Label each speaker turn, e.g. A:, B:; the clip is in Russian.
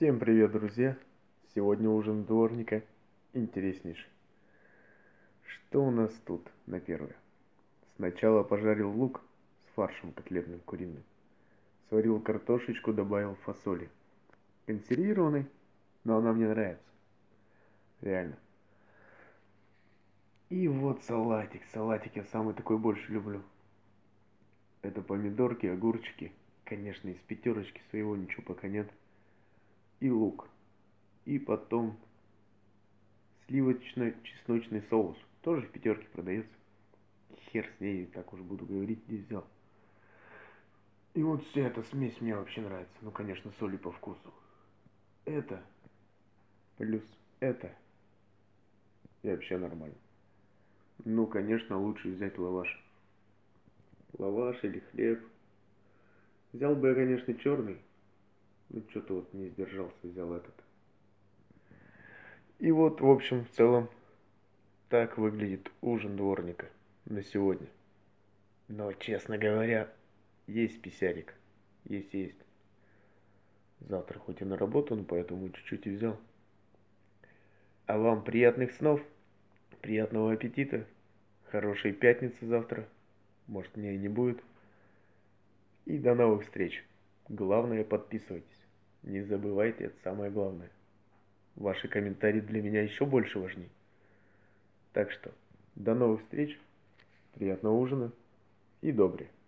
A: Всем привет, друзья! Сегодня ужин дворника интереснейший. Что у нас тут на первое? Сначала пожарил лук с фаршем котлетным куриным. Сварил картошечку, добавил фасоли. Консервированный, но она мне нравится. Реально. И вот салатик. Салатик я самый такой больше люблю. Это помидорки, огурчики. Конечно, из пятерочки своего ничего пока нет. И лук. И потом сливочно-чесночный соус. Тоже в пятерке продается. Хер с ней, так уж буду говорить, где взял. И вот вся эта смесь мне вообще нравится. Ну, конечно, соли по вкусу. Это плюс это. И вообще нормально. Ну, конечно, лучше взять лаваш. Лаваш или хлеб. Взял бы я, конечно, черный. Ну, что-то вот не сдержался, взял этот. И вот, в общем, в целом, так выглядит ужин дворника на сегодня. Но, честно говоря, есть писярик. Есть. Завтра хоть и на работу, но поэтому чуть-чуть и взял. А вам приятных снов, приятного аппетита, хорошей пятницы завтра. Может, меня и не будет. И до новых встреч. Главное, подписывайтесь. Не забывайте, это самое главное. Ваши комментарии для меня еще больше важней. Так что, до новых встреч, приятного ужина и добрый.